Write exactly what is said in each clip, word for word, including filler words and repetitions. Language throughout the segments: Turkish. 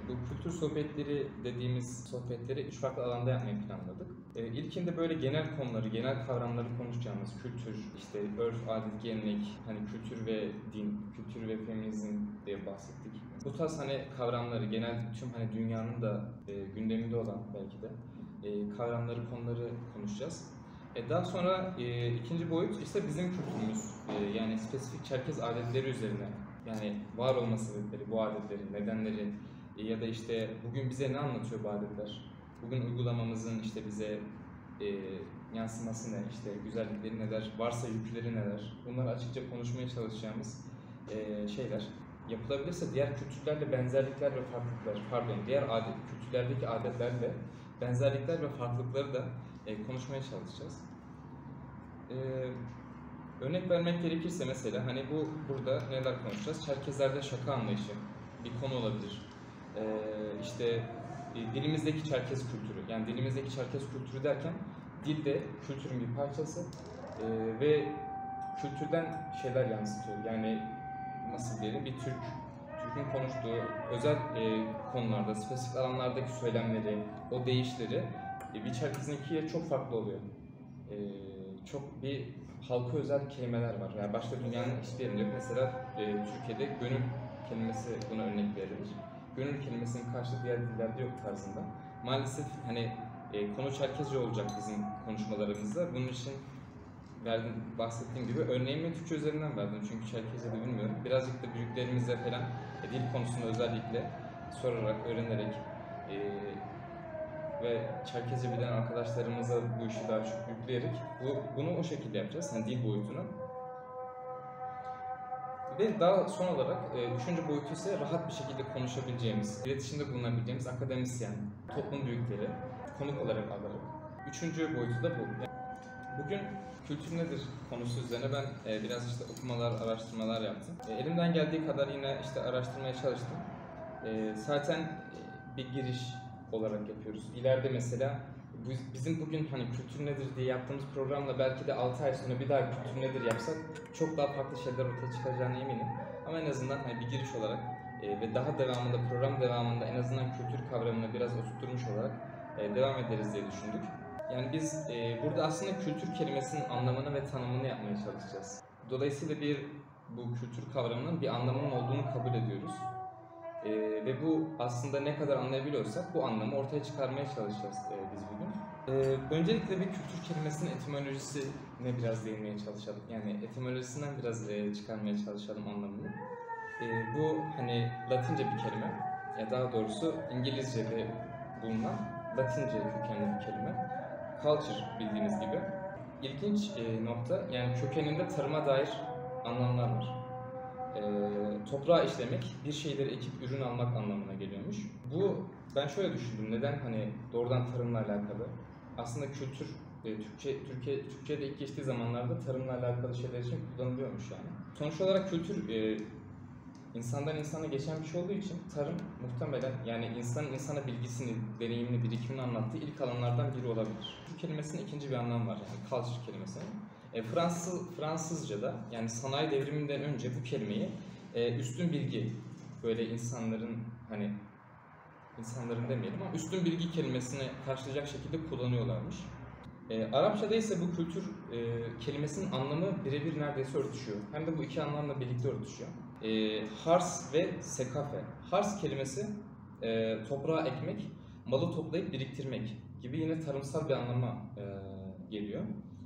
Bu kültür sohbetleri dediğimiz sohbetleri üç farklı alanda yapmayı planladık. E, ilkinde böyle genel konuları, genel kavramları konuşacağımız kültür, işte örf, adet, gelenek, hani kültür ve din, kültür ve feminizm diye bahsettik. Bu tarz hani kavramları, genel tüm hani dünyanın da e, gündeminde olan belki de e, kavramları, konuları konuşacağız. E, daha sonra e, ikinci boyut işte bizim kültürümüz, e, yani spesifik Çerkez adetleri üzerine, yani var olma sebepleri, bu adetlerin nedenleri e, ya da işte bugün bize ne anlatıyor bu adetler, bugün uygulamamızın işte bize e, yansıması ne, işte güzellikleri neler, varsa yükleri neler, bunları açıkça konuşmaya çalışacağımız e, şeyler. Yapılabilirse diğer kültürlerle benzerlikler ve farklılıklar, pardon, diğer adet, kültürlerdeki adetlerle benzerlikler ve farklılıkları da e, konuşmaya çalışacağız. E, örnek vermek gerekirse mesela hani bu burada neler konuşacağız? Çerkezlerde şaka anlayışı bir konu olabilir. E, işte e, dilimizdeki Çerkez kültürü, yani dilimizdeki Çerkez kültürü derken dil de kültürün bir parçası e, ve kültürden şeyler yansıtıyor. Yani nasıl diyelim, bir Türk Türk'ün konuştuğu özel e, konularda, spesifik alanlardaki söylemleri, o deyişleri e, bir Çerkez'inkiyle çok farklı oluyor. E, çok bir halka özel kelimeler var. Yani başka dünyanın hiçbir yerinde yok. Mesela e, Türkiye'de gönül kelimesi buna örnek verilir. Gönül kelimesinin karşılığı diğer dillerde yok tarzında. Maalesef hani e, konu Çerkezce olacak bizim konuşmalarımızda. Bunun için verdim, bahsettiğim gibi örneğimi Türkçe üzerinden verdim çünkü Çerkezce de bilmiyorum. Birazcık da büyüklerimizle falan e, dil konusunda özellikle sorarak, öğrenerek e, ve Çerkezce bilen arkadaşlarımıza bu işi daha çok yükleyerek bu, bunu o şekilde yapacağız, hani dil boyutunu. Ve daha son olarak e, üçüncü boyutu ise rahat bir şekilde konuşabileceğimiz, iletişimde bulunabileceğimiz akademisyen, toplum büyükleri konuk olarak alarak. Üçüncü boyutu da bu. Bugün kültür nedir konusu üzerine ben e, biraz işte okumalar, araştırmalar yaptım. E, elimden geldiği kadar yine işte araştırmaya çalıştım. E, zaten e, bir giriş olarak yapıyoruz. İleride mesela bizim bugün hani kültür nedir diye yaptığımız programla belki de altı ay sonra bir daha kültür nedir yapsak çok daha farklı şeyler ortaya çıkacağına eminim. Ama en azından hani bir giriş olarak e, ve daha devamında, program devamında en azından kültür kavramını biraz oturtmuş olarak e, devam ederiz diye düşündük. Yani biz e, burada aslında kültür kelimesinin anlamını ve tanımını yapmaya çalışacağız. Dolayısıyla bir bu kültür kavramının bir anlamının olduğunu kabul ediyoruz. E, ve bu aslında ne kadar anlayabiliyorsak bu anlamı ortaya çıkarmaya çalışacağız e, biz bugün. E, öncelikle bir kültür kelimesinin etimolojisine biraz değinmeye çalışalım. Yani etimolojisinden biraz e, çıkarmaya çalışalım anlamını. E, bu hani Latince bir kelime, ya daha doğrusu İngilizce'de bulunan Latince kökenli bir kelime. Culture bildiğiniz gibi. İlginç e, nokta, yani kökeninde tarıma dair anlamlar var. E, toprağa işlemek, bir şeyleri ekip ürün almak anlamına geliyormuş. Bu, ben şöyle düşündüm, neden hani doğrudan tarımla alakalı? Aslında kültür, e, Türkçe, Türkiye, Türkçe'de ilk geçtiği zamanlarda tarımla alakalı şeyler için kullanılıyormuş yani. Sonuç olarak kültür, e, İnsandan insana geçen bir şey olduğu için tarım muhtemelen yani insanın insana bilgisini, deneyimini, birikimini anlattığı ilk alanlardan biri olabilir. Bu kelimesinin ikinci bir anlamı var, yani culture kelimesinin. E, Fransız, Fransızca'da yani sanayi devriminden önce bu kelimeyi e, üstün bilgi, böyle insanların hani insanların demeyelim ama üstün bilgi kelimesini karşılayacak şekilde kullanıyorlarmış. E, Arapçada ise bu kültür e, kelimesinin anlamı birebir neredeyse örtüşüyor. Hem de bu iki anlamla birlikte örtüşüyor. E, hars ve sekafe. Hars kelimesi e, toprağa ekmek, malı toplayıp biriktirmek gibi yine tarımsal bir anlama e, geliyor.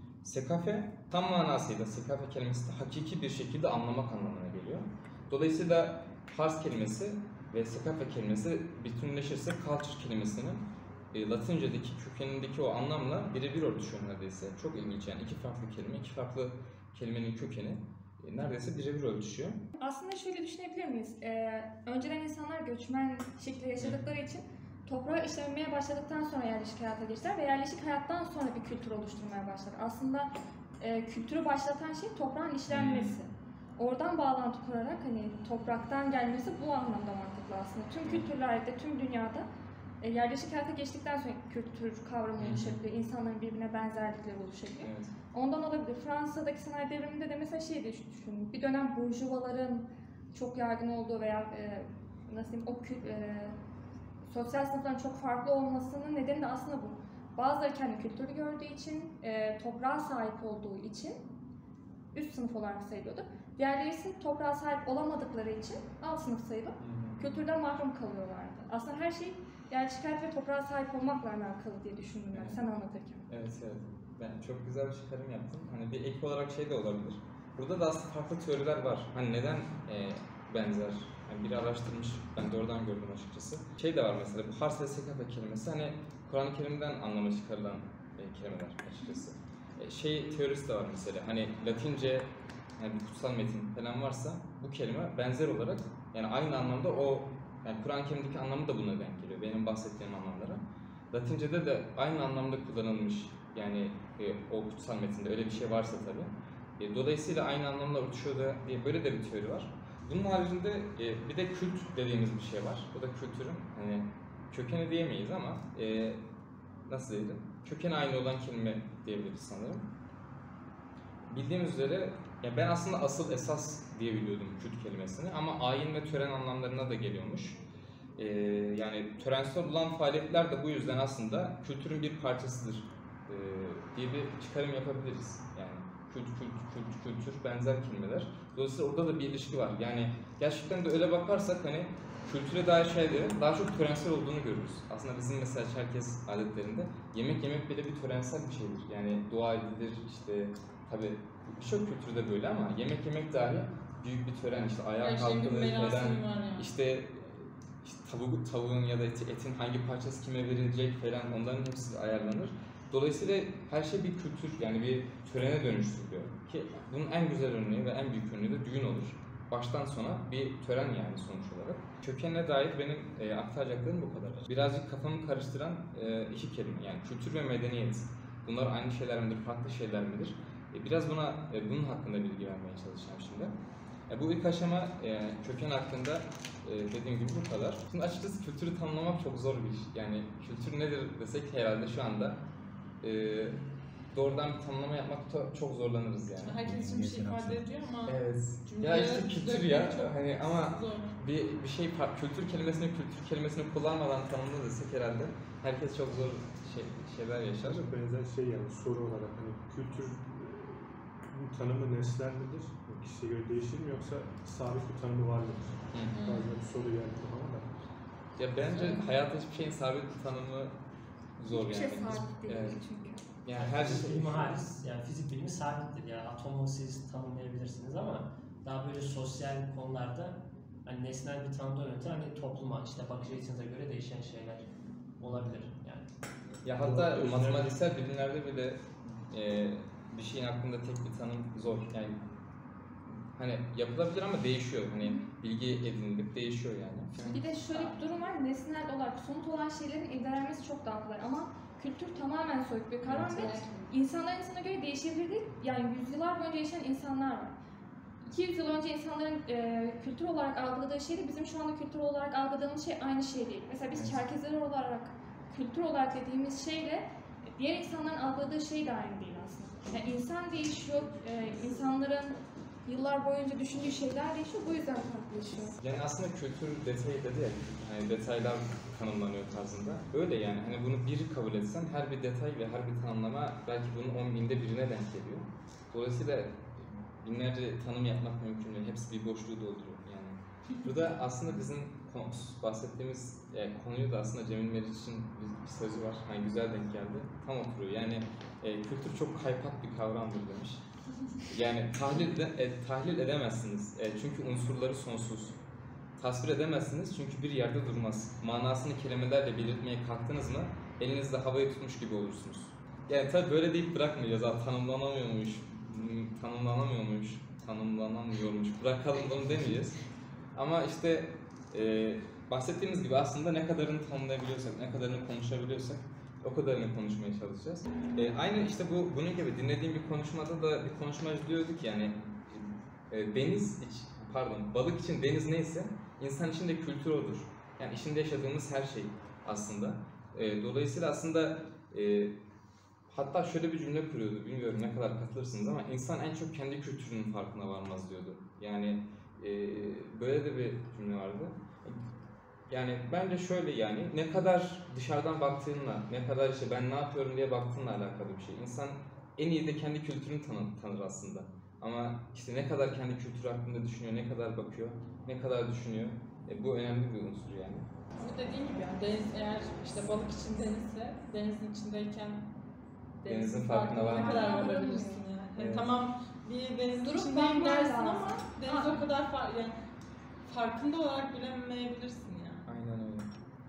Sekafe tam manasıyla, sekafe kelimesi de hakiki bir şekilde anlamak anlamına geliyor. Dolayısıyla hars kelimesi ve sekafe kelimesi bütünleşirse culture kelimesinin E, Latince'deki kökenindeki o anlamla birebir örtüşüyor neredeyse. Çok ilginç yani, iki farklı kelime, iki farklı kelimenin kökeni e, neredeyse birebir örtüşüyor. Aslında şöyle düşünebilir miyiz? Ee, önceden insanlar göçmen şekilde yaşadıkları için toprağı işlemeye başladıktan sonra yerleşik hayata geçtiler ve yerleşik hayattan sonra bir kültür oluşturmaya başladılar. Aslında e, kültürü başlatan şey toprağın işlenmesi. Oradan bağlantı kurarak hani topraktan gelmesi bu anlamda mantıklı aslında. Tüm kültürlerde, tüm dünyada E, yerleşik hayata geçtikten sonra kültür kavramı oluşabiliyor, insanların birbirine benzerlikleri oluşabiliyor. Evet. Ondan olabilir. Fransa'daki sanayi devriminde de mesela şey de düşünün, bir dönem burjuvaların çok yaygın olduğu veya e, nasıl diyeyim, o kü, e, sosyal sınıfların çok farklı olmasının nedeni de aslında bu. Bazıları kendi kültürü gördüğü için, e, toprağa sahip olduğu için üst sınıf olarak sayılıyordu. Diğerleri ise toprağa sahip olamadıkları için alt sınıf sayılıp kültürden mahrum kalıyorlardı. Aslında her şey yerleşik hayat ve toprağa sahip olmakla alakalı diye düşündüm ben Evet. sen anlatırken. Evet, evet. Ben çok güzel bir çıkarım yaptım. Hani bir ek olarak şey de olabilir. Burada da aslında farklı teoriler var. Hani neden e, benzer? Yani biri araştırmış, ben de oradan gördüm açıkçası. Şey de var mesela, bu Hars ve Sekafe kelimesi hani Kur'an-ı Kerim'den anlamı çıkarılan e, kelimeler açıkçası. E, şey teorisi de var mesela, hani Latince yani bir kutsal metin falan varsa bu kelime benzer olarak yani aynı anlamda o yani Kur'an-ı Kerim'deki anlamı da buna denk geliyor. Benim bahsettiğim anlamlara. Latince'de de aynı anlamda kullanılmış yani e, o kutsal metinde öyle bir şey varsa tabii. E, dolayısıyla aynı anlamda örtüşüyor da diye böyle de bir teori var. Bunun haricinde e, bir de kült dediğimiz bir şey var. O da kültürün hani kökeni diyemeyiz ama e, nasıl diyelim? Kökeni aynı olan kelime diyebiliriz sanırım. Bildiğimiz üzere ya ben aslında asıl esas diye biliyordum kült kelimesini ama ayin ve tören anlamlarına da geliyormuş. Ee, yani törensel olan faaliyetler de bu yüzden aslında kültürün bir parçasıdır ee, diye bir çıkarım yapabiliriz. Yani kült, kült, kült, kültür benzer kelimeler. Dolayısıyla orada da bir ilişki var. Yani gerçekten de öyle bakarsak hani kültüre dair şeylerin daha çok törensel olduğunu görürüz. Aslında bizim mesela Çerkez adetlerinde yemek yemek bile bir törensel bir şeydir. Yani dua edilir işte tabii birçok kültürde böyle ama yemek yemek dahi büyük bir tören işte ayağa kalkılır falan işte İşte tavuk, tavuğun ya da eti, etin hangi parçası kime verilecek falan onların hepsi ayarlanır. Dolayısıyla her şey bir kültür yani bir törene dönüştürülüyor. Ki bunun en güzel örneği ve en büyük örneği de düğün olur. Baştan sona bir tören yani sonuç olarak. Kökenine dair benim e, aktaracaklarım bu kadar. Birazcık kafamı karıştıran e, iki kelime yani kültür ve medeniyet. Bunlar aynı şeyler midir, farklı şeyler midir? E, biraz buna e, bunun hakkında bilgi vermeye çalışacağım şimdi. E, bu ilk aşama e, köken hakkında e, dediğim gibi bu kadar. Şimdi açıkçası kültürü tanımlamak çok zor bir iş. Yani kültür nedir desek herhalde şu anda e, doğrudan bir tanımlama yapmakta çok zorlanırız yani. Herkes için bir şey ifade ediyor ama Evet. Ya işte kültür ya hani ama bir bir şey kültür kelimesini kültür kelimesini kullanmadan tanımla desek herhalde herkes çok zor şey, şeyler yaşar. Benzer şey yani soru olarak hani kültür tanımı nesnel midir? Kişiye göre değişir mi yoksa sabit bir tanımı var mıdır? Bazen bir soru geldi ama da. Ya bence hayatta hiçbir şeyin sabit bir tanımı zor Hiçbir yani. şey sabit değil Evet. çünkü. Yani her Fizik şey bilimi hariç, yani fizik bilimi sabittir. Yani atomu siz tanımlayabilirsiniz ama daha böyle sosyal konularda hani nesnel bir tanımdan öte hani topluma işte bakış açınıza göre değişen şeyler olabilir yani. ya hatta matematiksel bilimlerde bile e, bir şeyin hakkında tek bir tanım zor. Yani hani yapılabilir ama değişiyor. Hani bilgi edinilip değişiyor yani. Bir de şöyle bir durum var, nesnel olarak somut olan şeylerin irdelenmesi çok daha kolay ama kültür tamamen soyut bir kavram ve insanların insana göre değişebilir değil. Yani yüzyıllar boyunca yaşayan insanlar var. iki yüz yıl önce insanların e, kültür olarak algıladığı şeyle bizim şu anda kültür olarak algıladığımız şey aynı şey değil. Mesela biz Evet. Çerkezler olarak kültür olarak dediğimiz şeyle diğer insanların algıladığı şey de aynı değil aslında. Yani insan değişiyor, e, insanların yıllar boyunca düşündüğü şeyler değişiyor, bu yüzden farklılaşıyor. Yani aslında kültür detayı dedi ya, hani detaylar tanımlanıyor tarzında. Öyle yani hani bunu bir kabul etsen her bir detay ve her bir tanımlama belki bunun on binde birine denk geliyor. Dolayısıyla binlerce tanım yapmak mümkün değil. Hepsi bir boşluğu dolduruyor yani. Burada aslında bizim bahsettiğimiz yani konuyu da aslında Cemil Meriç'in bir, bir sözü var. Hani güzel denk geldi. Tam oturuyor. Yani e, kültür çok kaypak bir kavramdır demiş. Yani tahlil, de, e, tahlil edemezsiniz e, çünkü unsurları sonsuz. Tasvir edemezsiniz çünkü bir yerde durmaz. Manasını kelimelerle belirtmeye kalktınız mı elinizde havayı tutmuş gibi olursunuz. Yani tabii böyle deyip bırakmayacağız. Ha, tanımlanamıyormuş, tanımlanamıyormuş, tanımlanamıyormuş. Bırakalım bunu demeyeceğiz. Ama işte e, bahsettiğimiz gibi aslında ne kadarını tanımlayabiliyorsak, ne kadarını konuşabiliyorsak o kadarını konuşmaya çalışacağız. E, aynı işte bu bunun gibi dinlediğim bir konuşmada da bir konuşmacı diyordu ki yani e, deniz iç, pardon balık için deniz neyse insan için de kültür odur. Yani içinde yaşadığımız her şey aslında. E, dolayısıyla aslında e, hatta şöyle bir cümle kuruyordu, bilmiyorum ne kadar katılırsınız ama insan en çok kendi kültürünün farkına varmaz diyordu. Yani e, böyle de bir cümle vardı. Yani bence şöyle, yani ne kadar dışarıdan baktığınla, ne kadar işte ben ne yapıyorum diye baktığınla alakalı bir şey. İnsan en iyi de kendi kültürünü tanır, tanır aslında. Ama işte ne kadar kendi kültürü hakkında düşünüyor, ne kadar bakıyor, ne kadar düşünüyor, e, bu önemli bir unsur yani. Bu dediğin gibi yani deniz eğer işte balık için denizse, denizin içindeyken Denizin farkına var ne mı? kadar varabilirsin yani. Yani Evet. tamam bir denizin Durup içindeyim bakman dersin lazım. ama deniz Ha. o kadar far, yani farkında olarak bilemeyebilirsin yani. Aynen öyle.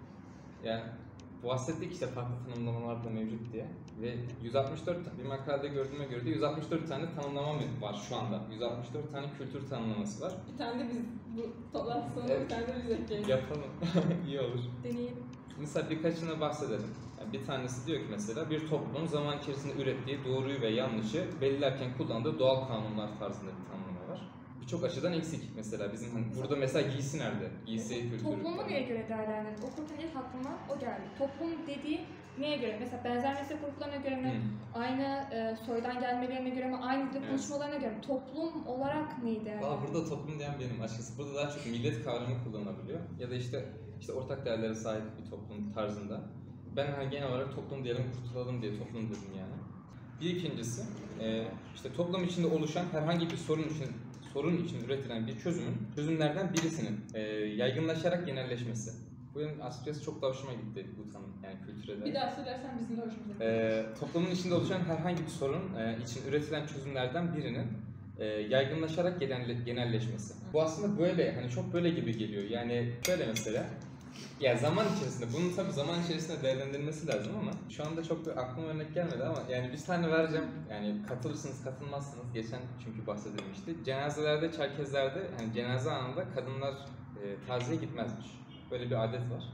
Yani bahsettik işte farklı tanımlamalar da mevcut diye ve yüz altmış dört bir makalede gördüğüme göre de yüz altmış dört tane tanımlama var şu anda. yüz altmış dört tane kültür tanımlaması var. Bir tane de biz bu toplantı sonunda Evet. bir tane de biz ekleyelim. Yapalım. İyi olur. Deneyelim. Mesela birkaçına bahsedelim. Yani bir tanesi diyor ki mesela bir toplumun zaman içerisinde ürettiği doğruyu ve yanlışı belirlerken kullandığı doğal kanunlar tarzında bir tanımlama var. Birçok açıdan eksik mesela bizim hani burada mesela giysi nerede? Giysi kültürü. Toplumu neye göre değerlendirir? Okurken ilk aklıma o geldi. Toplum dediği neye göre? Mesela benzer meslek gruplarına göre mi? Hmm. Aynı e, soydan gelmelerine göre mi? Aynı dilde Evet. konuşmalarına göre mi? Toplum olarak neydi? Yani? Valla burada toplum diyen benim açıkçası. Burada daha çok millet kavramı kullanılabiliyor. Ya da işte işte ortak değerlere sahip bir toplum tarzında. Ben hani genel olarak toplum diyelim, kurtulalım diye toplum dedim yani. Bir ikincisi, e, işte toplum içinde oluşan herhangi bir sorun için sorun için üretilen bir çözümün, çözümlerden birisinin e, yaygınlaşarak genelleşmesi. Bu benim açıkçası çok da hoşuma gitti bu tanım, yani kültüre dair. Bir daha söylersen bizim de hoşumuza gider. E, toplumun içinde oluşan herhangi bir sorun e, için üretilen çözümlerden birinin e, yaygınlaşarak genelle, genelleşmesi. Bu aslında böyle, hani çok böyle gibi geliyor. Yani şöyle mesela, ya zaman içerisinde, bunun tabii zaman içerisinde değerlendirilmesi lazım ama şu anda çok bir aklıma örnek gelmedi ama yani bir tane vereceğim. Yani katılırsınız, katılmazsınız. Geçen çünkü bahsedilmişti. Cenazelerde, Çerkezlerde hani cenaze anında kadınlar e, taziye gitmezmiş. Böyle bir adet var.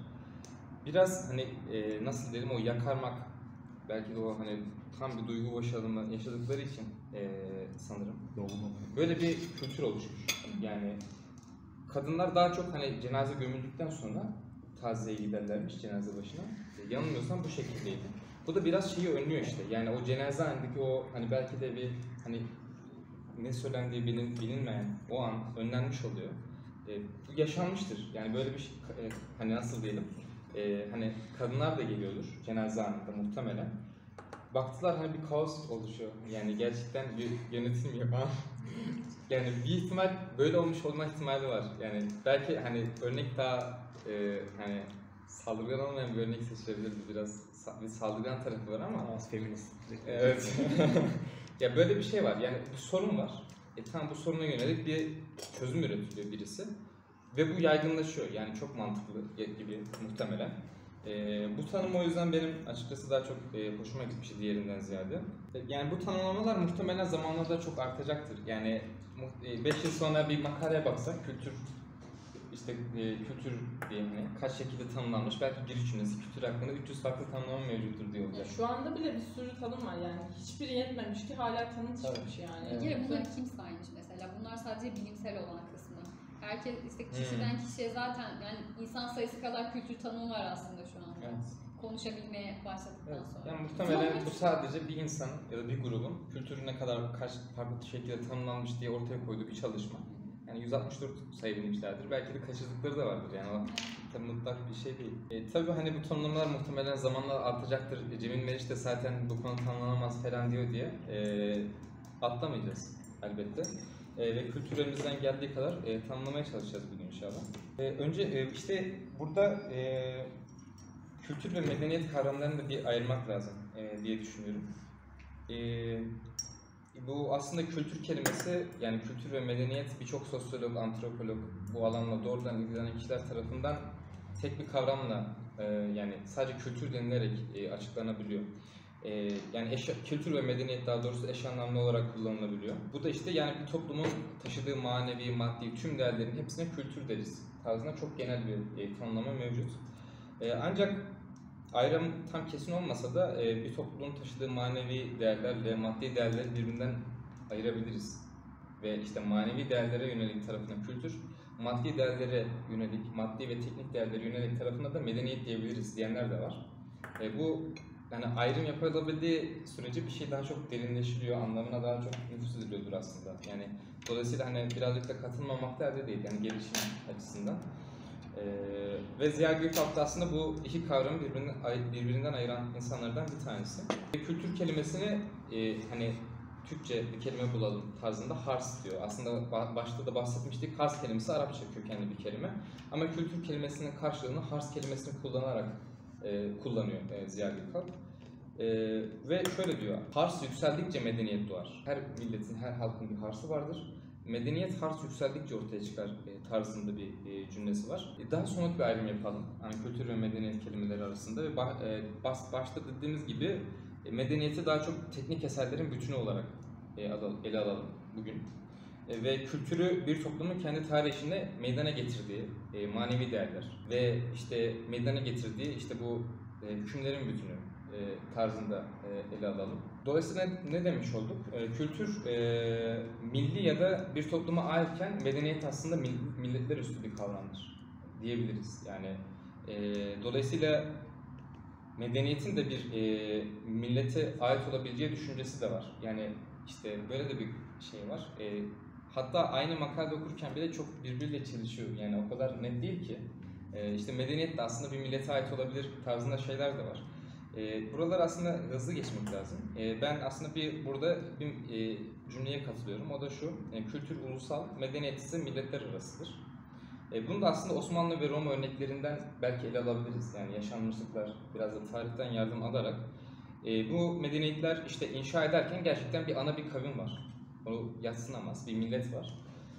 Biraz hani e, nasıl diyelim, o yakarmak, belki de o hani tam bir duygu boşalımı yaşadıkları için e, sanırım. Böyle bir kültür oluşmuş. Yani kadınlar daha çok hani cenaze gömüldükten sonra taziyeye giderlermiş cenaze başına. E, yanılmıyorsam bu şekildeydi. Bu da biraz şeyi önlüyor işte. Yani o cenaze anındaki o hani belki de bir hani ne söylendiği bilin, bilinmeyen o an önlenmiş oluyor. E, bu yaşanmıştır. Yani böyle bir şey, e, hani nasıl diyelim? E, hani kadınlar da geliyordur cenaze anında muhtemelen. Baktılar hani bir kaos oluşuyor. Yani gerçekten bir yönetilmiyor falan. Yani bir ihtimal böyle olmuş olma ihtimali var. Yani belki hani örnek daha e, hani saldırgan olmayan bir örnek seçilebilirdi, biraz sa- bir saldırgan tarafı var ama. Az feminist. Evet. Ya böyle bir şey var. Yani bir sorun var. E tamam, bu soruna yönelik bir çözüm üretiliyor birisi ve bu yaygınlaşıyor. Yani çok mantıklı gibi muhtemelen. E, bu tanım o yüzden benim açıkçası daha çok e, hoşuma gitmişti diğerinden ziyade. E, yani bu tanımlamalar muhtemelen zamanla da çok artacaktır. Yani beş yıl sonra bir makaleye baksak kültür işte e, kültür diye hani kaç şekilde tanımlanmış, belki giriş cümlesi kültür hakkında üç yüz farklı tanımlama mevcuttur diye olacak. Ya şu anda bile bir sürü tanım var yani. Hiçbiri yetmemiş ki hala tanım çıkmış yani. Evet. Bir kere bunları kim saymış mesela? Bunlar sadece bilimsel olan kısmı. Herkes işte kişiden Hmm. kişiye zaten yani insan sayısı kadar kültür tanımı var aslında şu anda. Evet. Konuşabilmeye başladıktan Evet. sonra. Yani muhtemelen bu sadece bir insanın ya da bir grubun kültürü ne kadar kaç farklı şekilde tanımlanmış diye ortaya koyduğu bir çalışma. Yani yüz altmış dört sayılmışlardır. Belki de kaçırdıkları da vardır yani, o tabii mutlak bir şey değil. E, tabii hani bu tanımlamalar muhtemelen zamanla artacaktır. E, Cemil Meriç de zaten bu konu tanımlanamaz falan diyor diye e, atlamayacağız elbette. E, ve kültürlerimizden geldiği kadar e, tanımlamaya çalışacağız bugün inşallah. E, önce e, işte burada e, kültür ve medeniyet kavramlarını da bir ayırmak lazım e, diye düşünüyorum. E, bu aslında kültür kelimesi, yani kültür ve medeniyet birçok sosyolog, antropolog, bu alanla doğrudan ilgilenen kişiler tarafından tek bir kavramla e, yani sadece kültür denilerek e, açıklanabiliyor. E, yani eş, kültür ve medeniyet daha doğrusu eş anlamlı olarak kullanılabiliyor. Bu da işte yani bir toplumun taşıdığı manevi, maddi tüm değerlerin hepsine kültür deriz tarzında çok genel bir e, tanımlama mevcut. E, ancak ayrım tam kesin olmasa da e, bir toplumun taşıdığı manevi değerlerle maddi değerleri birbirinden ayırabiliriz. Ve işte manevi değerlere yönelik tarafına kültür, maddi değerlere yönelik, maddi ve teknik değerlere yönelik tarafına da medeniyet diyebiliriz diyenler de var. E, bu yani ayrım yapılabildiği sürece bir şey daha çok derinleşiliyor, anlamına daha çok nüfuz ediliyordur aslında. Yani dolayısıyla hani birazcık da katılmamak da elde değil, yani gelişim açısından. Ee, Ve Ziya Gökalp da aslında bu iki kavramı birbirinden, birbirinden ayıran insanlardan bir tanesi. Kültür kelimesini e, hani Türkçe bir kelime bulalım tarzında hars diyor. Aslında başta da bahsetmiştik, hars kelimesi Arapça kökenli bir kelime. Ama kültür kelimesinin karşılığını hars kelimesini kullanarak e, kullanıyor e, Ziya Gökalp. E, ve şöyle diyor, hars yükseldikçe medeniyet doğar. Her milletin, her halkın bir harsı vardır. Medeniyet hars yükseldikçe ortaya çıkar e, tarzında bir e, cümlesi var. E, daha somut bir ayrım yapalım. Yani kültür ve medeniyet kelimeleri arasında ve bah, e, bas, başta dediğimiz gibi e, medeniyeti daha çok teknik eserlerin bütünü olarak e, ele alalım bugün. E, ve kültürü bir toplumun kendi tarih içinde meydana getirdiği e, manevi değerler ve işte meydana getirdiği işte bu e, hükümlerin bütünü e, tarzında e, ele alalım. Dolayısıyla ne demiş olduk? E, kültür e, milli ya da bir topluma aitken medeniyet aslında milletler üstü bir kavramdır diyebiliriz. Yani e, dolayısıyla medeniyetin de bir e, millete ait olabileceği düşüncesi de var. Yani işte böyle de bir şey var. E, hatta aynı makalede okurken bile çok birbiriyle çelişiyor. Yani o kadar net değil ki. E, işte medeniyet de aslında bir millete ait olabilir tarzında şeyler de var. E, buralar aslında hızlı geçmek lazım. E, ben aslında bir burada bir e, cümleye katılıyorum. O da şu: e, kültür ulusal, medeniyet ise milletler arasıdır. E, bunu da aslında Osmanlı ve Roma örneklerinden belki ele alabiliriz. Yani yaşanmışlıklar, biraz da tarihten yardım alarak. E, bu medeniyetler işte inşa ederken gerçekten bir ana bir kavim var. Onu yadsınamaz, bir millet var.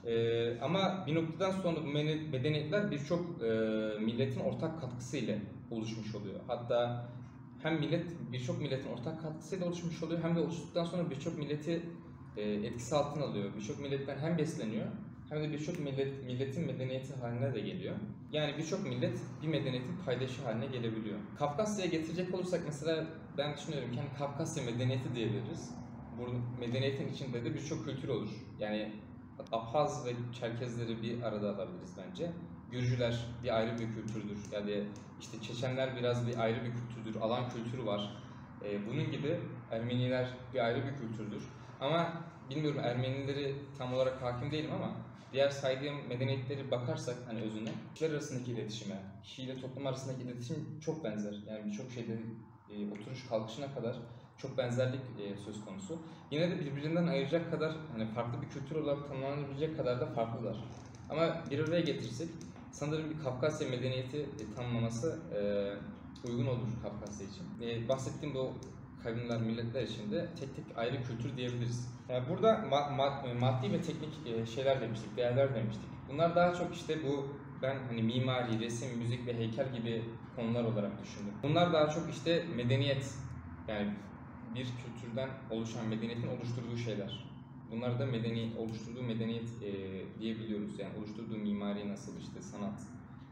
E, ama bir noktadan sonra bu medeniyetler birçok e, milletin ortak katkısıyla oluşmuş oluyor. Hatta hem millet birçok milletin ortak katkısıyla oluşmuş oluyor, hem de oluştuktan sonra birçok milleti e, etkisi altına alıyor. Birçok milletten hem besleniyor, hem de birçok millet, milletin medeniyeti haline de geliyor. Yani birçok millet bir medeniyetin paydaşı haline gelebiliyor. Kafkasya'ya getirecek olursak mesela ben düşünüyorum ki hani Kafkasya medeniyeti diyebiliriz. Bu medeniyetin içinde de birçok kültür olur. Yani Abhaz ve Çerkezleri bir arada alabiliriz bence. Gürcüler bir ayrı bir kültürdür. Yani işte Çeçenler biraz bir ayrı bir kültürdür. Alan kültürü var. Ee, bunun gibi Ermeniler bir ayrı bir kültürdür. Ama bilmiyorum, Ermenileri tam olarak hakim değilim ama diğer saydığım medeniyetleri bakarsak hani özüne, kişiler arasındaki iletişime, kişiyle toplum arasındaki iletişim çok benzer. Yani birçok şeyde e, oturuş kalkışına kadar çok benzerlik e, söz konusu. Yine de birbirinden ayıracak kadar, hani farklı bir kültür olarak tanımlanabilecek kadar da farklılar. Ama bir araya getirsek sanırım bir Kafkasya medeniyeti e, tanımlaması e, uygun olur Kafkasya için. E, bahsettiğim bu kavimler, milletler için de tek tek ayrı kültür diyebiliriz. Yani burada ma ma maddi ve teknik e, şeyler demiştik, değerler demiştik. Bunlar daha çok işte bu, ben hani mimari, resim, müzik ve heykel gibi konular olarak düşündüm. Bunlar daha çok işte medeniyet, yani bir kültürden oluşan medeniyetin oluşturduğu şeyler. Bunlar da medeni oluşturduğu medeniyet e, diyebiliyoruz. Yani oluşturduğu mimari nasıl, işte sanat,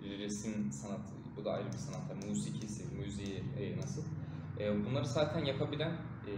resim sanatı, bu da ayrı bir sanat. Yani musikisi, müziği e, nasıl. E, bunları zaten yapabilen e,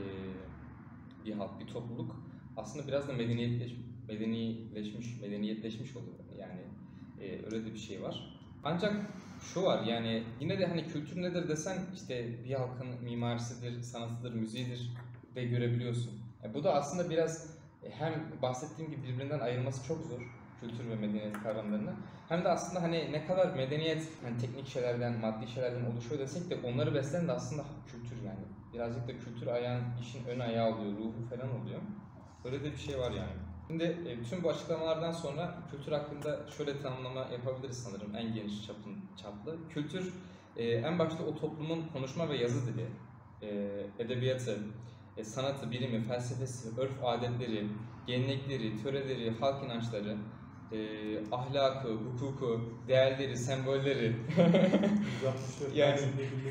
bir halk, bir topluluk aslında biraz da medeniyetleş, medenileşmiş, medeniyetleşmiş oluyor. Yani e, öyle de bir şey var. Ancak şu var, yani yine de hani kültür nedir desen işte bir halkın mimarisidir, sanatıdır, müziğidir de görebiliyorsun. Yani bu da aslında biraz hem bahsettiğim gibi birbirinden ayırması çok zor kültür ve medeniyet kavramlarını. Hem de aslında hani ne kadar medeniyet hani teknik şeylerden, maddi şeylerden oluşuyor desek de onları besleyen de aslında kültür yani. Birazcık da kültür ayağın işin ön ayağı oluyor, ruhu falan oluyor. Böyle de bir şey var yani. Şimdi e, bütün bu açıklamalardan sonra kültür hakkında şöyle tanımlama yapabiliriz sanırım en geniş çapın, çaplı. Kültür e, en başta o toplumun konuşma ve yazı dili, e, edebiyatı, e, sanatı, bilimi, felsefesi, örf adetleri, gelenekleri, töreleri, halk inançları, e, ahlakı, hukuku, değerleri, sembolleri. yani,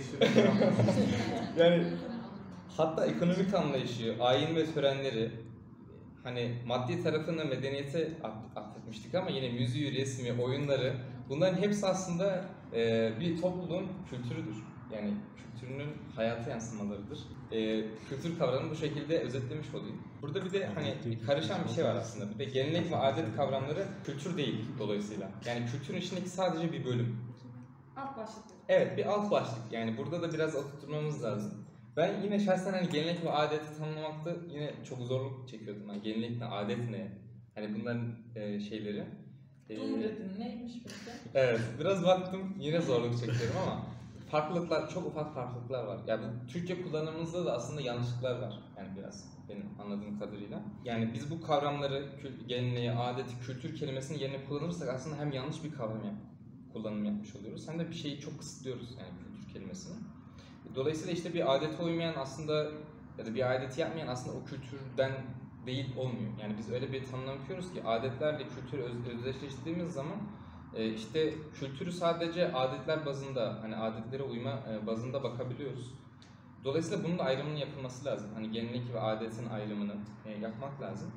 yani hatta ekonomik anlayışı, ayin ve törenleri, hani maddi tarafını medeniyete atlatmıştık ama yine müziği, resmi, oyunları, bunların hepsi aslında e, bir topluluğun kültürüdür. Yani kültürünün hayata yansımalarıdır. E, kültür kavramını bu şekilde özetlemiş olayım. Burada bir de hani karışan bir şey var aslında. Bir de gelenek ve adet kavramları kültür değil dolayısıyla. Yani kültürün içindeki sadece bir bölüm. Alt başlık. Evet, bir alt başlık. Yani burada da biraz oturtmamız lazım. Ben yine şahsen hani gelenek ve adeti tanımlamakta yine çok zorluk çekiyordum. Yani gelenek ne, adet ne? Hani bunların e, şeyleri. Ee, Dumredin neymiş peki? evet, biraz baktım yine zorluk çekiyorum ama farklılıklar, çok ufak farklılıklar var. Yani bu Türkçe kullanımımızda da aslında yanlışlıklar var yani biraz benim anladığım kadarıyla. Yani biz bu kavramları, kül- geleneği, adeti, kültür kelimesinin yerine kullanırsak aslında hem yanlış bir kavram yap, kullanım yapmış oluyoruz hem de bir şeyi çok kısıtlıyoruz yani kültür kelimesini. Dolayısıyla işte bir adete uymayan aslında ya da bir adeti yapmayan aslında o kültürden değil olmuyor. Yani biz öyle bir tanım yapıyoruz ki adetlerle kültürü öz- özdeşleştirdiğimiz zaman e, işte kültürü sadece adetler bazında, hani adetlere uyma e, bazında bakabiliyoruz. Dolayısıyla bunun da ayrımının yapılması lazım. Hani gelenek ve adetin ayrımını e, yapmak lazım.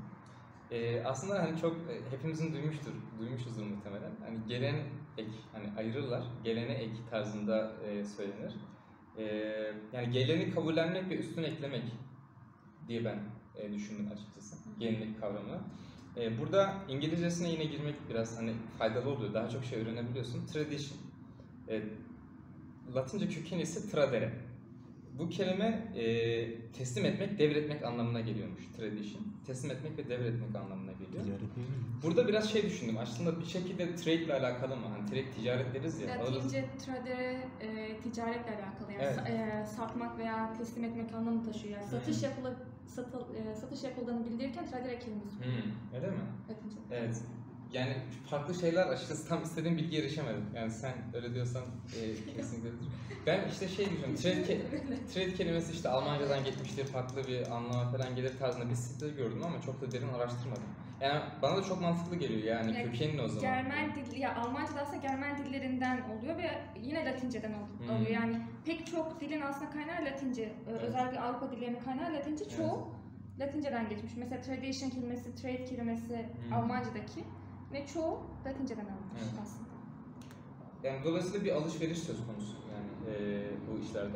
E, aslında hani çok e, hepimizin duymuştur, duymuşuzdur muhtemelen. Hani gelen ek, hani ayırırlar, gelene ek tarzında e, söylenir. E, yani geleni kabullenmek ve üstüne eklemek diye ben e, düşündüm açıkçası gelenek kavramını. E, burada İngilizcesine yine girmek biraz hani faydalı oluyor. Daha çok şey öğrenebiliyorsun. Tradition. E, Latince kökeni ise tradere. Bu kelime e, teslim etmek, devretmek anlamına geliyormuş. Tradition. Teslim etmek ve devretmek anlamına geliyor. Burada biraz şey düşündüm. Aslında bir şekilde trade ile alakalı mı? Hani trade ticaret deriz ya. alırız. Latince tradere e, ticaretle alakalı yani Evet. sa- e, satmak veya teslim etmek anlamı taşıyor. Yani satış Hı. yapılı satıl, e, satış yapıldığını bildirirken tradere kelimesi Hmm, öyle mi? Latince. Evet. Yani farklı şeyler açıkçası tam istediğim bilgiye erişemedim. Yani sen öyle diyorsan e, kesinlikle öyledir. Ben işte şey diyeceğim, trade, ke- trade kelimesi işte Almancadan geçmiştir, farklı bir anlama falan gelir tarzında bir site gördüm ama çok da derin araştırmadım. Yani bana da çok mantıklı geliyor yani Yani kökeni ne o zaman? Germen dil, ya Almanca'da aslında Germen dillerinden oluyor ve yine Latince'den ol- Hmm. oluyor. Yani pek çok dilin aslında kaynağı Latince. Ee, Evet. Özellikle Avrupa dillerinin kaynağı Latince. Evet. Çoğu Latinceden geçmiş. Mesela tradition kelimesi, trade kelimesi Hmm. Almanca'daki ve çoğu Latinceden alınmış Evet. aslında. Yani dolayısıyla bir alışveriş söz konusu yani e, bu işlerde.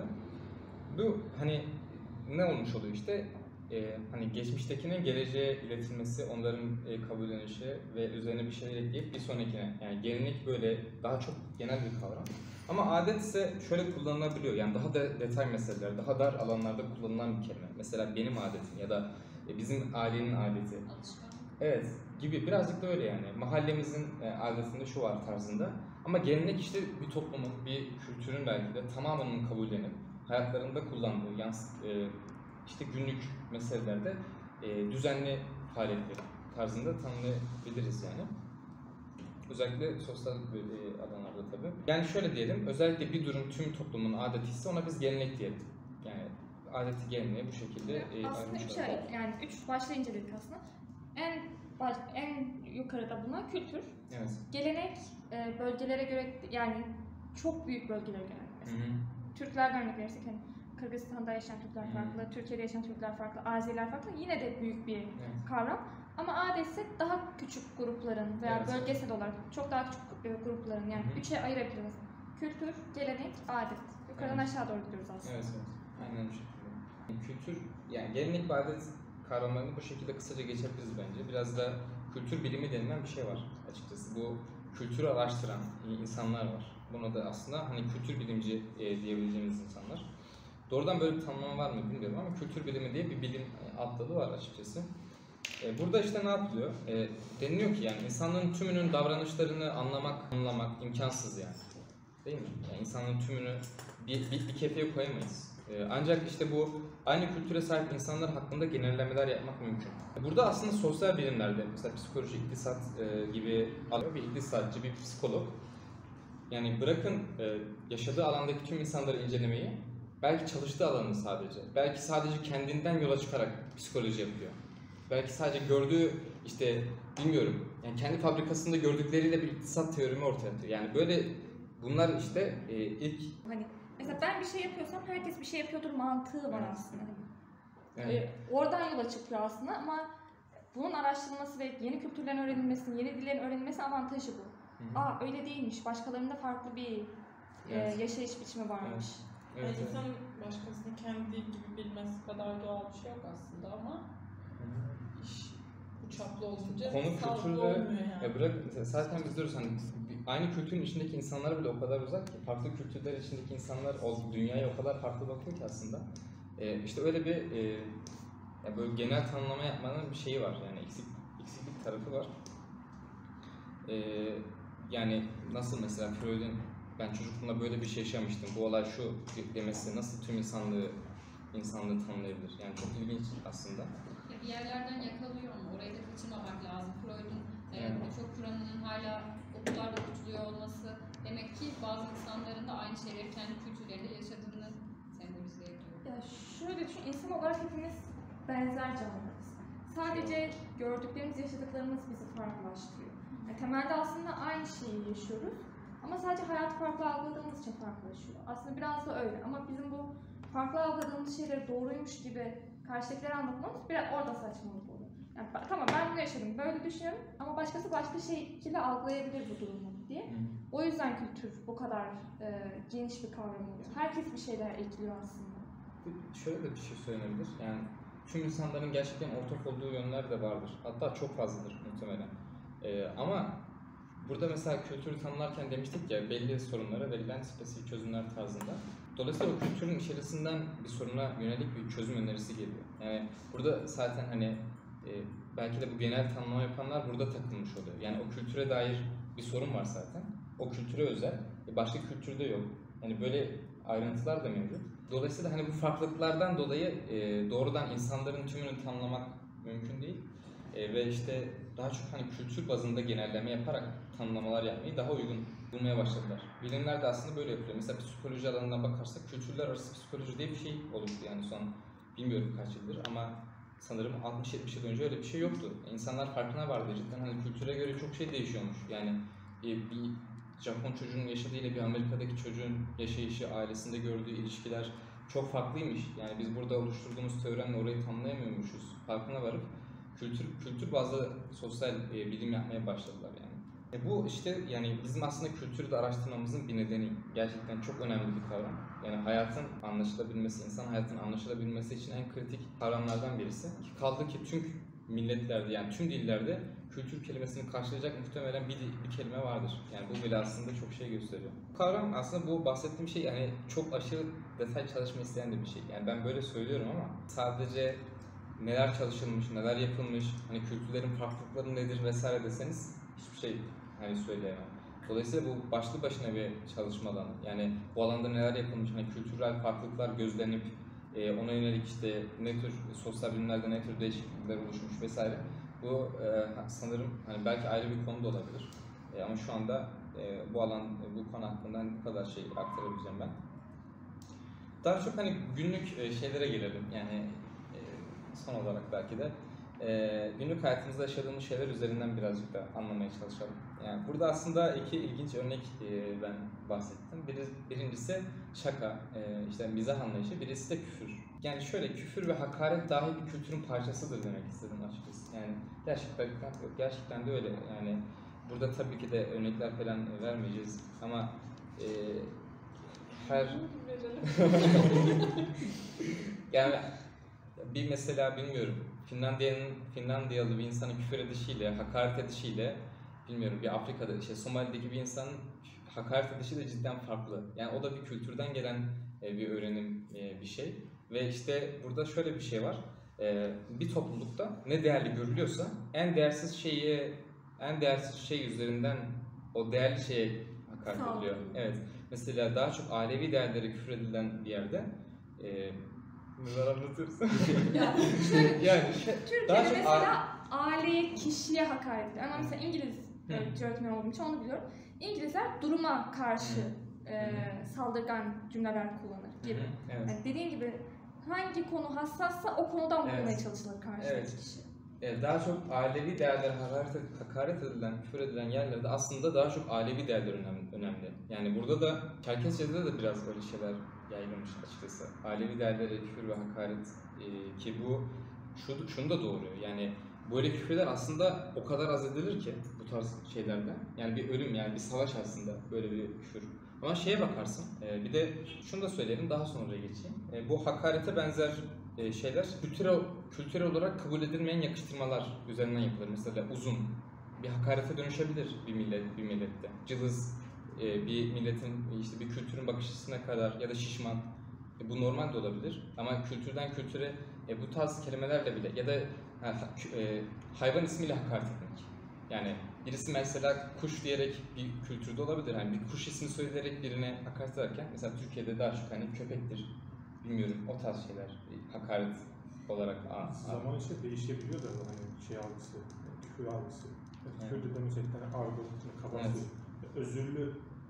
Bu hani ne olmuş oluyor işte e, hani geçmiştekinin geleceğe iletilmesi, onların e, kabullenişi ve üzerine bir şeyler ekleyip bir sonrakine yani gelenek böyle daha çok genel bir kavram. Ama adet ise şöyle kullanılabiliyor yani daha da detay meseleler, daha dar alanlarda kullanılan bir kelime. Mesela benim adetim ya da e, bizim ailenin adeti. Alışkanlık. Evet gibi birazcık da öyle yani mahallemizin e, adetinde şu var tarzında ama gelenek işte bir toplumun, bir kültürün belki de tamamının kabullenip hayatlarında kullandığı yans e, işte günlük meselelerde e, düzenli faaliyetleri tarzında tanımlayabiliriz yani. Özellikle sosyal e, alanlarda tabii. Yani şöyle diyelim, özellikle bir durum tüm toplumun adeti ise ona biz gelenek diyelim. Yani adeti geleneği bu şekilde e, aslında ayrılmış üç olabilir. ay, yani üç başta inceledik aslında. En baş, en yukarıda bulunan kültür, Evet. gelenek e, bölgelere göre yani çok büyük bölgelere göre. Hı Mesela hı. Türklerden örnek verirsek hani Kırgızistan'da yaşayan Türkler Hı. farklı, Türkiye'de yaşayan Türkler farklı, Azeriler farklı. Yine de büyük bir Evet. kavram. Ama adetse daha küçük grupların veya Evet. bölgesel olarak çok daha küçük e, grupların yani Hı hı. üçe ayırabiliriz. Kültür, gelenek, adet. Yukarıdan Evet. aşağı doğru gidiyoruz aslında. Evet, evet. Aynen bu şekilde. Kültür, yani gelenek ve adet kavramlarını bu şekilde kısaca geçebiliriz bence. Biraz da kültür bilimi denilen bir şey var açıkçası. Bu kültürü araştıran insanlar var. Buna da aslında hani kültür bilimci e, diyebileceğimiz insanlar. Doğrudan böyle bir tanımlama var mı bilmiyorum ama kültür bilimi diye bir bilim e, alt dalı var açıkçası. E, burada işte ne yapılıyor? E, deniliyor ki yani insanların tümünün davranışlarını anlamak, anlamak imkansız yani. Değil mi? Yani insanların tümünü bir, bir, bir kefeye koyamayız. Ee, ancak işte bu aynı kültüre sahip insanlar hakkında genellemeler yapmak mümkün. Burada aslında sosyal bilimlerde, mesela psikoloji, iktisat e, gibi alıyor bir iktisatçı, bir psikolog. Yani bırakın e, yaşadığı alandaki tüm insanları incelemeyi, belki çalıştığı alanı sadece, belki sadece kendinden yola çıkarak psikoloji yapıyor. Belki sadece gördüğü işte bilmiyorum, yani kendi fabrikasında gördükleriyle bir iktisat teorimi ortaya atıyor. Yani böyle bunlar işte e, ilk Hani mesela ben bir şey yapıyorsam herkes bir şey yapıyordur mantığı var Evet. aslında. yani, Ee, oradan yola çıkıyor aslında ama bunun araştırılması ve yeni kültürlerin öğrenilmesi, yeni dillerin öğrenilmesi avantajı bu. Hı hı. Aa öyle değilmiş, başkalarında farklı bir Evet. e, yaşayış biçimi varmış. Evet, Yani evet. insanın başkasının kendi dil gibi bilmesi kadar doğal bir şey yok aslında ama Hı hı. iş bu çaplı olunca Konu sağlıklı kültürde olmuyor yani. ya bırak zaten biz diyoruz hani aynı kültürün içindeki insanlar bile o kadar uzak ki farklı kültürler içindeki insanlar o dünyaya o kadar farklı bakıyor ki aslında ee, işte öyle bir e, ya böyle genel tanımlama yapmanın bir şeyi var yani eksik eksiklik tarafı var. e, yani nasıl mesela Freud'un ben çocukluğumda böyle bir şey yaşamıştım, bu olay şu demesi nasıl tüm insanlığı insanlığı tanımlayabilir? Yani çok ilginç aslında. Ya bir yerlerden yakalıyor mu? Orayı da kaçırmamak lazım. Freud'un e, Evet. birçok kuramının hala okullarda okutuluyor olması demek ki bazı insanların da aynı şeyleri kendi kültürlerinde yaşadığını sembolize ediyor. Ya şöyle düşün, insan olarak hepimiz benzer canlılarız. Sadece gördüklerimiz, yaşadıklarımız bizi farklılaştırıyor. Yani temelde aslında aynı şeyi yaşıyoruz ama sadece hayatı farklı algıladığımız için farklılaşıyor. Aslında biraz da öyle ama bizim bu farklı algıladığımız şeyleri doğruymuş gibi karşıdakilere anlatmamız biraz orada saçmalık oluyor. Yani ba- tamam ben bunu yaşadım, böyle düşünüyorum ama başkası başka şekilde algılayabilir bu durumu diye. O yüzden kültür bu kadar e, geniş bir kavram oluyor. Herkes bir şeyler ekliyor aslında. Şöyle de bir şey söylenebilir. Yani tüm insanların gerçekten ortak olduğu yönler de vardır. Hatta çok fazladır muhtemelen. Ee, ama burada mesela kültürü tanımlarken demiştik ya belli sorunlara verilen spesifik çözümler tarzında. Dolayısıyla o kültürün içerisinden bir soruna yönelik bir çözüm önerisi geliyor. Yani burada zaten hani e, belki de bu genel tanımlama yapanlar burada takılmış oluyor. Yani o kültüre dair bir sorun var zaten. O kültüre özel. Başka kültürde yok. Yani böyle ayrıntılar da mevcut. Dolayısıyla hani bu farklılıklardan dolayı e, doğrudan insanların tümünü tanımlamak mümkün değil. E, ve işte daha çok hani kültür bazında genelleme yaparak tanımlamalar yapmayı daha uygun bulmaya başladılar. Bilimler de aslında böyle yapıyor. Mesela psikoloji alanına bakarsak kültürler arası psikoloji diye bir şey oluştu yani son bilmiyorum kaç yıldır ama sanırım altmış yetmiş yıl önce öyle bir şey yoktu. İnsanlar farkına vardı cidden hani kültüre göre çok şey değişiyormuş. Yani e, bir Japon çocuğun yaşadığıyla bir Amerika'daki çocuğun yaşayışı, ailesinde gördüğü ilişkiler çok farklıymış. Yani biz burada oluşturduğumuz teoremle orayı tanımlayamıyormuşuz. Farkına varıp kültür kültür bazlı sosyal e, bilim yapmaya başladılar yani. E bu işte yani bizim aslında kültürü de araştırmamızın bir nedeni. Gerçekten çok önemli bir kavram. Yani hayatın anlaşılabilmesi, insan hayatının anlaşılabilmesi için en kritik kavramlardan birisi. Kaldı ki tüm milletlerde yani tüm dillerde kültür kelimesini karşılayacak muhtemelen bir, bir kelime vardır. Yani bu bile aslında çok şey gösteriyor. Bu kavram aslında bu bahsettiğim şey yani çok aşırı detay çalışma isteyen de bir şey. Yani ben böyle söylüyorum ama sadece neler çalışılmış, neler yapılmış, hani kültürlerin farklılıkları nedir vesaire deseniz hiçbir şey hani söyleyemem. Dolayısıyla bu başlı başına bir çalışma alanı. Yani bu alanda neler yapılmış, hani kültürel farklılıklar gözlenip e, ona yönelik işte ne tür sosyal bilimlerde ne tür değişiklikler oluşmuş vesaire. Bu e, sanırım hani belki ayrı bir konu da olabilir. E, ama şu anda e, bu alan, bu konu hakkında hani bu kadar şey aktarabileceğim ben. Daha çok hani günlük e, şeylere gelelim. Yani e, son olarak belki de e, günlük hayatımızda yaşadığımız şeyler üzerinden birazcık da anlamaya çalışalım. Yani burada aslında iki ilginç örnek e, ben bahsettim. Biri, birincisi şaka, e, işte mizah anlayışı, birisi de küfür. Yani şöyle küfür ve hakaret dahi bir kültürün parçasıdır demek istedim açıkçası. Yani gerçekten gerçekten de öyle. Yani burada tabii ki de örnekler falan vermeyeceğiz ama e, her yani bir mesela bilmiyorum Finlandiya'nın Finlandiyalı bir insanın küfür edişiyle, hakaret edişiyle bilmiyorum bir Afrika'da işte Somali'deki bir insanın hakaret edişi de cidden farklı. Yani o da bir kültürden gelen e, bir öğrenim e, bir şey. Ve işte burada şöyle bir şey var. E, bir toplulukta ne değerli görülüyorsa en değersiz şeyi en değersiz şey üzerinden o değerli şeye hakaret Sağ ediliyor. olun. Evet. Mesela daha çok ailevi değerlere küfür edilen bir yerde e, neler anlatırsın? Ya şöyle yani şey, daha Türkiye'de çok mesela aileye, kişiye hakaret ediyor. Ama mesela İngiliz Hı. öğretmen öğretmen olduğum için onu biliyorum. İngilizler duruma karşı e, saldırgan cümleler kullanır gibi. Hı hı, evet. Yani dediğin gibi hangi konu hassassa o konudan Evet. bulmaya çalışılır karşıdaki Evet. kişi. Evet, daha çok ailevi değerler hakaret, hakaret edilen, küfür edilen yerlerde aslında daha çok ailevi değerler önemli. önemli. Yani burada da Çerkezce'de de biraz öyle şeyler yayılmış açıkçası. Ailevi değerlere küfür ve hakaret e, ki bu şu, şunu da doğuruyor. Yani böyle küfürler aslında o kadar az edilir ki bu tarz şeylerde. Yani bir ölüm yani bir savaş aslında böyle bir küfür. Ama şeye bakarsın, e, bir de şunu da söyleyelim daha sonra geçeyim. E, bu hakarete benzer e, şeyler kültürel, kültürel olarak kabul edilmeyen yakıştırmalar üzerinden yapılır. Mesela uzun bir hakarete dönüşebilir bir millet bir millette. Cılız e, bir milletin işte bir kültürün bakış açısına kadar ya da şişman e, bu normal de olabilir. Ama kültürden kültüre e, bu tarz kelimelerle bile ya da ha, e, hayvan ismiyle hakaret etmek. Yani birisi mesela kuş diyerek bir kültürde olabilir. Yani bir kuş ismi söyleyerek birine hakaret ederken, mesela Türkiye'de daha çok hani köpektir, bilmiyorum o tarz şeyler hakaret olarak a- Zaman işte değişebiliyor da hani şey algısı, küfür algısı. Evet. Küfür de mesela bir tane argo, kabası, özürlü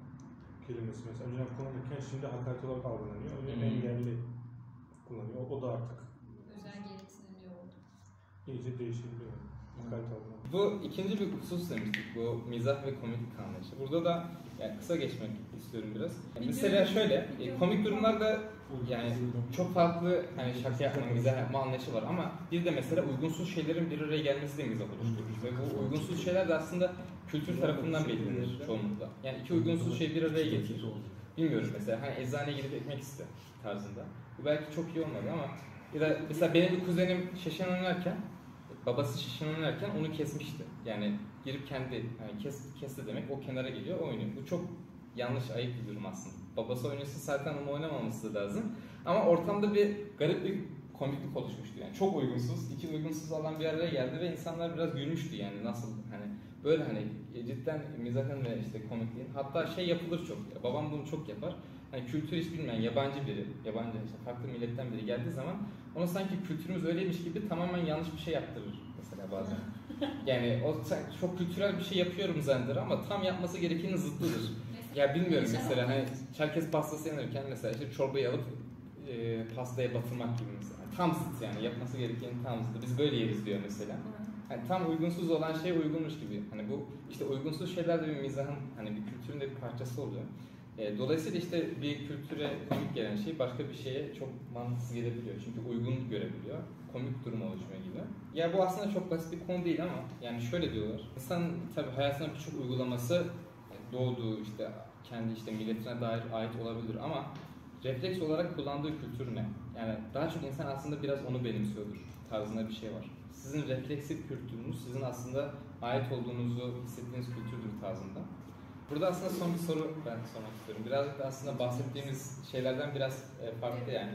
kelimesi mesela önceden kullanırken şimdi hakaret olarak algılanıyor. Önce Hı hı. engelli kullanıyor. O da artık Özel gereksinimli oldu. iyice değişebiliyor. Hakaret algılanıyor. Bu ikinci bir husus demiştik, bu mizah ve komiklik anlayışı. Burada da yani kısa geçmek istiyorum biraz. Mesela şöyle, e, komik durumlarda yani çok farklı hani şaka yapma, mizah yapma anlayışı var ama bir de mesela uygunsuz şeylerin bir araya gelmesi de mizah oluşturur. Ve bu uygunsuz şeyler de aslında kültür tarafından belirlenir çoğunlukla. Yani iki uygunsuz şey bir araya getirir. Bilmiyorum mesela hani eczaneye gidip ekmek iste tarzında. Bu belki çok iyi olmadı ama ya da mesela benim bir kuzenim şişen oynarken, babası şişen oynarken onu kesmişti. Yani girip kendi yani kes, kesti demek o kenara geliyor oynuyor. Bu çok yanlış, ayıp bir durum aslında. Babası oynasın zaten onu oynamaması lazım. Ama ortamda bir garip bir komiklik oluşmuştu yani. Çok uygunsuz, iki uygunsuz alan bir araya geldi ve insanlar biraz gülmüştü yani nasıl hani böyle hani cidden mizahın ve işte komikliğin. Hatta şey yapılır çok. Babam bunu çok yapar. Hani kültür hiç bilmeyen yabancı biri, yabancı işte farklı milletten biri geldiği zaman ona sanki kültürümüz öyleymiş gibi tamamen yanlış bir şey yaptırır mesela bazen. Yani o çok kültürel bir şey yapıyorum zanneder ama tam yapması gerekenin zıttıdır. Ya bilmiyorum mesela hani Çerkez pastası yenirken mesela işte çorbayı alıp e, pastaya batırmak gibi mesela. Tam zıt yani yapması gerekenin tam zıttı. Biz böyle yeriz diyor mesela. Yani tam uygunsuz olan şey uygunmuş gibi. Hani bu işte uygunsuz şeyler de bir mizahın hani bir kültürün de bir parçası oluyor. E, dolayısıyla işte bir kültüre komik gelen şey başka bir şeye çok mantıksız gelebiliyor. Çünkü uygun görebiliyor. Komik durum oluşuyor gibi. Ya bu aslında çok basit bir konu değil ama yani şöyle diyorlar. İnsan tabii hayatında birçok uygulaması doğduğu işte kendi işte milletine dair ait olabilir ama refleks olarak kullandığı kültür ne? Yani daha çok insan aslında biraz onu benimsiyordur tarzında bir şey var. Sizin refleksif kültürünüz sizin aslında ait olduğunuzu hissettiğiniz kültürdür tarzında. Burada aslında son bir soru ben sormak istiyorum. Birazcık da aslında bahsettiğimiz şeylerden biraz e, farklı yani.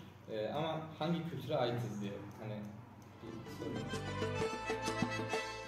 E, ama hangi kültüre aitiz diye hani bir soru.